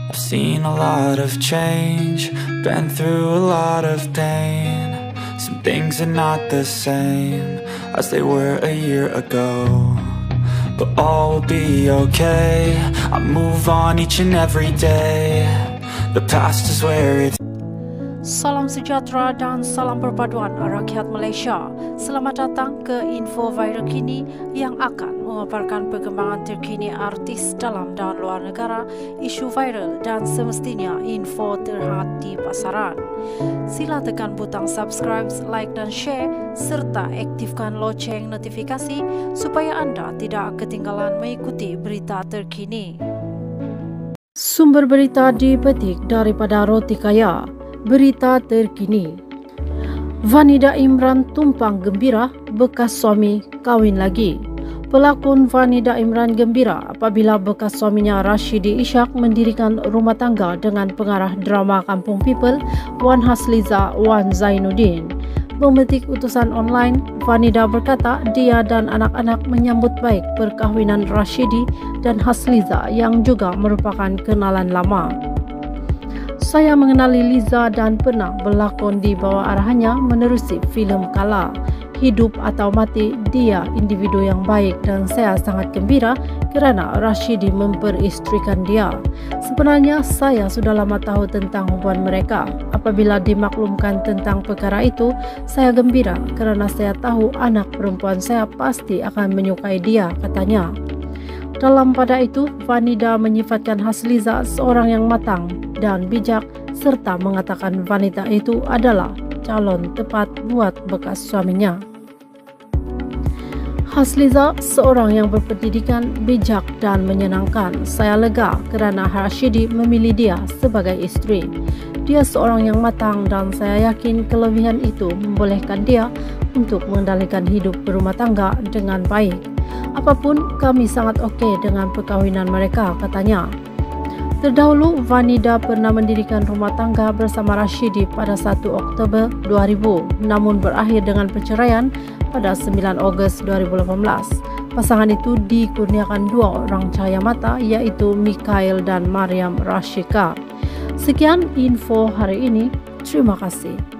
I've seen a lot of change, been through a lot of pain. Some things are not the same as they were a year ago, but all will be okay. I move on each and every day. The past is where it's. Salam sejahtera dan salam perpaduan rakyat Malaysia. Selamat datang ke info viral kini yang akan memaparkan perkembangan terkini artis dalam dan luar negara, isu viral dan semestinya info terhangat di pasaran. Sila tekan butang subscribe, like dan share serta aktifkan loceng notifikasi supaya anda tidak ketinggalan mengikuti berita terkini. Sumber berita dipetik daripada Roti Kaya. Berita terkini, Vanida Imran tumpang gembira bekas suami kawin lagi. Pelakon Vanida Imran gembira apabila bekas suaminya Rashidi Ishak mendirikan rumah tangga dengan pengarah drama Kampung People Wan Hasliza Wan Zainuddin. Memetik utusan online, Vanida berkata dia dan anak-anak menyambut baik perkahwinan Rashidi dan Hasliza yang juga merupakan kenalan lama. Saya mengenali Liza dan pernah berlakon di bawah arahannya menerusi filem Kala. Hidup atau mati, dia individu yang baik dan saya sangat gembira kerana Rashidi memperistrikan dia. Sebenarnya saya sudah lama tahu tentang hubungan mereka. Apabila dimaklumkan tentang perkara itu, saya gembira kerana saya tahu anak perempuan saya pasti akan menyukai dia, katanya. Dalam pada itu, Vanida menyifatkan Hasliza seorang yang matang dan bijak serta mengatakan wanita itu adalah calon tepat buat bekas suaminya. Hasliza seorang yang berpendidikan, bijak dan menyenangkan. Saya lega kerana Rashidi memilih dia sebagai isteri. Dia seorang yang matang dan saya yakin kelebihan itu membolehkan dia untuk mengendalikan hidup berumah tangga dengan baik. Apapun, kami sangat okey dengan perkahwinan mereka, katanya. Terdahulu, Vanida pernah mendirikan rumah tangga bersama Rashidi pada 1 Oktober 2000, namun berakhir dengan perceraian pada 9 Ogos 2018. Pasangan itu dikurniakan 2 orang cahaya mata, iaitu Mikhail dan Mariam Rashika. Sekian info hari ini. Terima kasih.